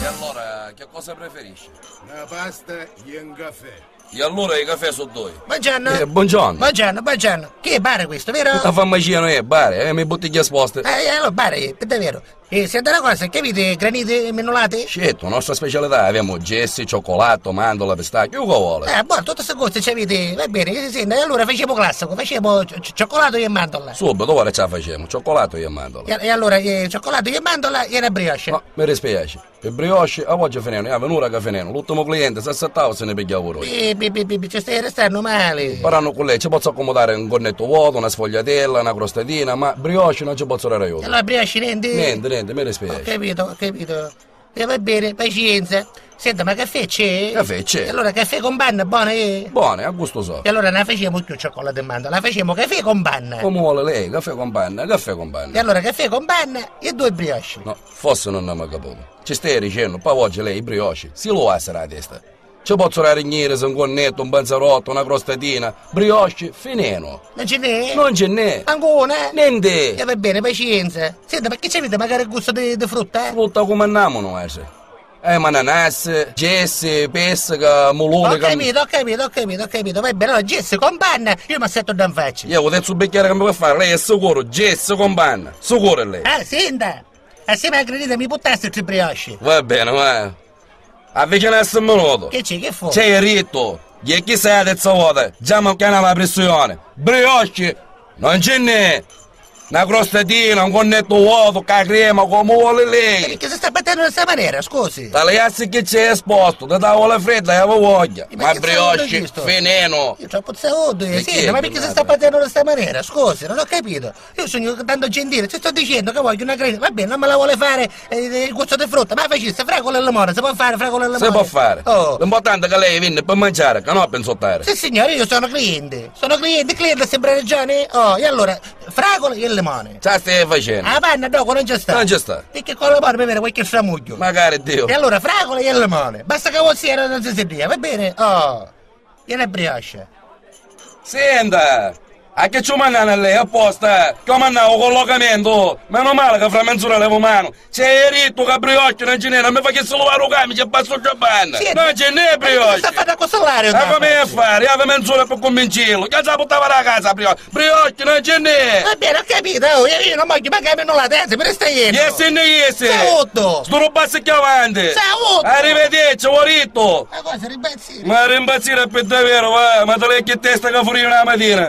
E allora, che cosa preferisci? Una pasta e un caffè. E allora i caffè sono due. Buongiorno. Buongiorno. Buongiorno. Che è bar questo, vero? La farmacia non è bar, mi bottiglie esposte. Allora, bar, è davvero. Senta una cosa, che avete granite e mennolate? Certo, nostra specialità, abbiamo gessi, cioccolato, mandorla, pistacchio, che vuole? Buono, tutte queste cose ci avete, va bene, senta, allora facciamo classico, facciamo cioccolato e mandola. Subito, ora ce la facciamo, cioccolato e mandorla. E allora, cioccolato e mandola e una brioche. No, mi dispiace. Per brioche, a oggi finendo, è venuta che finendo. L'ultimo cliente si aspettava se ne pigliava ora. Ci stai restando male. Paranno con lei, ci posso accomodare un cornetto vuoto, una sfogliatella, una crostatina, ma brioche non ci posso dare io. Allora, brioche niente? Niente, mi dispiace. Ho capito. Va bene, pazienza. Senta, ma caffè c'è? Caffè c'è. E allora caffè con panna, buona, Buone, a gusto so. E allora ne facciamo più cioccolato e mandola, la facciamo caffè con panna. Come vuole lei, caffè con panna, caffè con panna. E allora caffè con panna e due brioche. No, forse non abbiamo capito. Ci stai dicendo, poi oggi lei i brioche, si lo ha la testa. Ci posso rignire un cornetto, un panzerotto, una crostatina, brioche, fineno. Non ce n'è? Non ce n'è. Ancora? Niente. E va bene, pazienza. Senta, ma che c'avete magari il gusto di frutta? Frutta come andiamo noi, mananassi, gessi, pesca, molone. Ho capito. Va bene, allora gesso con panna, io mi assetto da in faccia. Io ho detto sul bicchiere che mi vuoi fare, lei è sicuro, gesso con panna. Sicuro lei. Senta, assieme alla granita mi buttasse tre brioche. Va bene, ma avvicinarsi un minuto. Che c'è, che fu? C'è il ritto. E chi sei la terza volta? Già mancano la pressione. Brioche, non ce n'è. Una crostatina, un cornetto vuoto, con la crema, come vuole lei. Perché si sta battendo in questa maniera, scusi? Tagliassi che c'è esposto, da tavola fredda e avevo voglia. Ma Ma che brioche, saluto veneno. Io troppo saluto, Perché, senta, ma perché si sta battendo in questa maniera? Scusi, non ho capito. Io sono tanto gentile, ti sto dicendo che voglio una granita. Va bene, non me la vuole fare il gusto di frutta, ma facesse fragola e limone, si può fare fragola e limone? Si può fare. Oh. L'importante è che lei viene per mangiare, che non per insultare. Sì signore, io sono cliente. Cliente sembra ragione. Oh, e allora, fragola e limone. Ciao, stai facendo? La panna dopo non c'è sta. Non c'è sta. Perché con la panna mi viene qualche stramuglio. Magari Dio. E allora fragola e limone. Basta che vuol sia non si dia, va bene? Oh. E una brioche. Senta, a che ci mandano a lei apposta? Che ho mandato collocamento. Meno male che fra mezz'ora levo mano. C'è il ritto che brioche non ce n'è, non mi fa che solo la rugami, c'è basso già panna. Non ce n'è brioche. Sta fatta con salario. Ma come a fare? Io avevo mezz'ora per convincerlo. Che si buttava la casa brioche. Brioche non ce n'è. Va bene, ho capito. Oh, io non voglio magari non la testa, me ne stai iendo. Yes. Saluto. Sto rubassi che avanti. Saluto. Arrivederci, Warito. Ma cosa, ribazzire? Ma rimbazzire per davvero, va. Ma te lei che testa che fuori una mattina.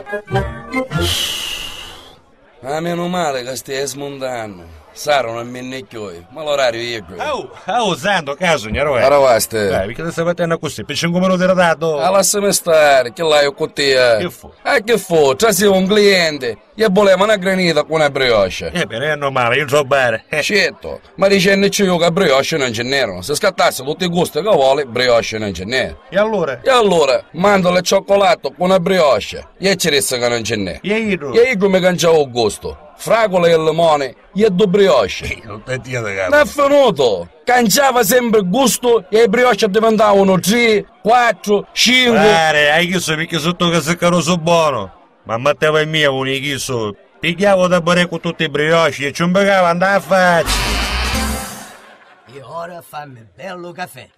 Ah, meno male che stai smontando. Saro non mi necchio, ma l'orario io qui. Santo, caso, signore. Aravaste. Dai, perché ti stai battendo così? Per 5 minuti ritardato. Ah, lasciami stare, che l'hai con te. Che fu? Che fu? C'è siamo un cliente. Io volevo una granita con una brioche. Bene, è normale, io so bene. Certo, ma dicendo io che brioche non ce n'erano. Se scattasse tutti i gusti che vuole, brioche non ce n'è. E allora? E allora, mandalo il cioccolato con una brioche. E ci resta che non ce n'è. E io? E io mi cangiavo il gusto. Fragola e limone e due brioche. Non ti dire, capo. Non è finito. Cangiava sempre il gusto e le brioche diventavano 3, 4, 5. Hai chiesto perché sotto che sei caroso buono. Ma metteva il mio con i chiso. Pigliavo da bere con tutti i brioche e ci un pagava andava a faccia. E ora fammi bello caffè.